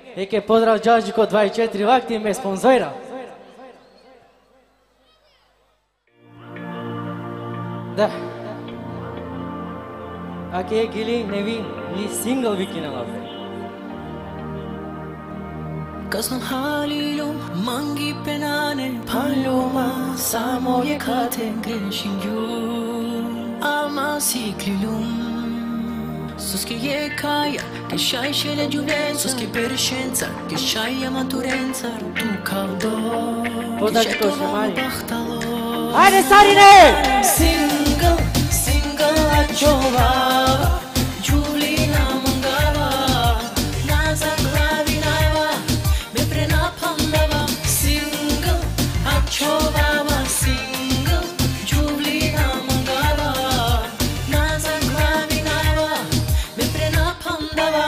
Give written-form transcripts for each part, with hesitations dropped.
Eke pozdrav Đađiko 24 vakti me sponzora. Da. Ake gili nevi ni single vikinala. Kazan halilum mangi penane paloma samo je katen genshingu ama siklilum sus che je kaya che shai shele giuvenza sus che periscenza che shai amaturenza tu caldo Podaci to shemani. Haide Sarine! Single a ciovava Giulina mangava Naza glavinava Me prena pandava Single a ciovava Single Giulina mangava Naza glavinava Me prena pandava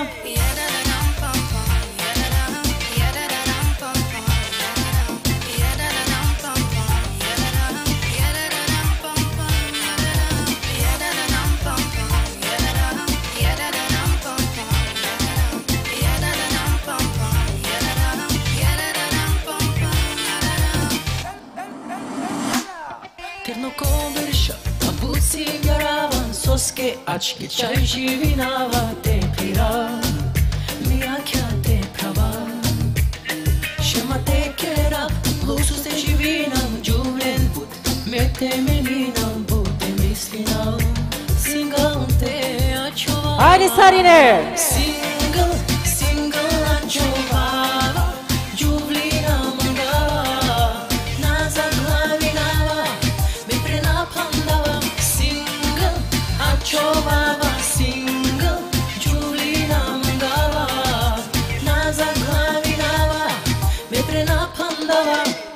Ternokoverša, a buci garavan Soske ačke čaj živinava Te pira, miakja te prava Šema te kera, blusus te živinam Đuvlen put, me te melinam Bute mislinam, single te ačova Haide Sarine! Single ačova Giulina mangava Naza glavinava Me prena pandava Single ačovava Single Giulina mangava Naza glavinava Me prena pandava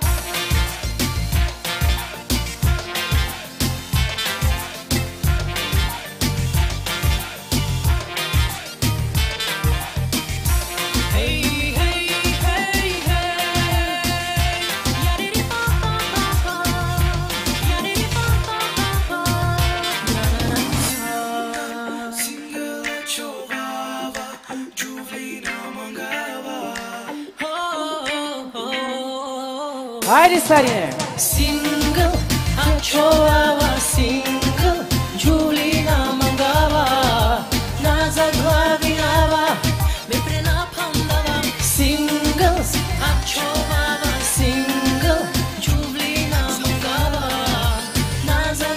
Haide Sarine! Single ačovava Single Giulina mangava Naza glavinava Me prena pandava Singles ačovava Single Giulina mangava Naza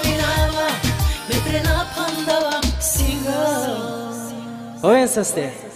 glavinava Me prena pandava Singles Ovdje ste.